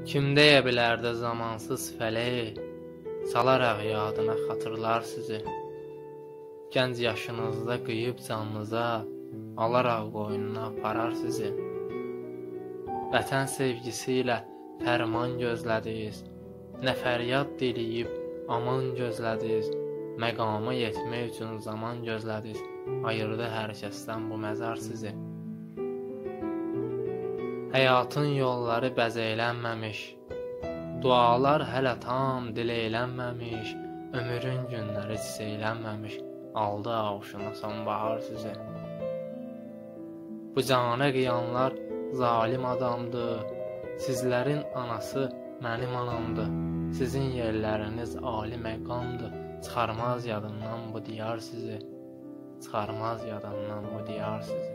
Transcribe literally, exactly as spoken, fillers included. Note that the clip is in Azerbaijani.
Kim deyə bilərdi zamansız fələk, salaraq yadına xatırlar sizi. Gənc yaşınızda qıyıb canınıza, alaraq qoynuna aparar sizi. Vətən sevgisi ilə fərman gözlədiniz, nə fəryad diləyib aman gözlədiniz, məqama yetmək üçün zaman gözlədiniz, ayırdı hər kəsdən bu məzar sizi. Həyatın yolları bəzəylənməmiş, dualar hələ tam diləylənməmiş, ömrün günləri çiçəylənməmiş, aldı ağuşuna sonbahar sizi. Bu cana qıyanlar zalim adamdı, sizlərin anası mənim anamdı, sizin yerləriniz ali məqamdı, çıxarmaz yadından bu diyar sizi, çıxarmaz yadından bu diyar sizi.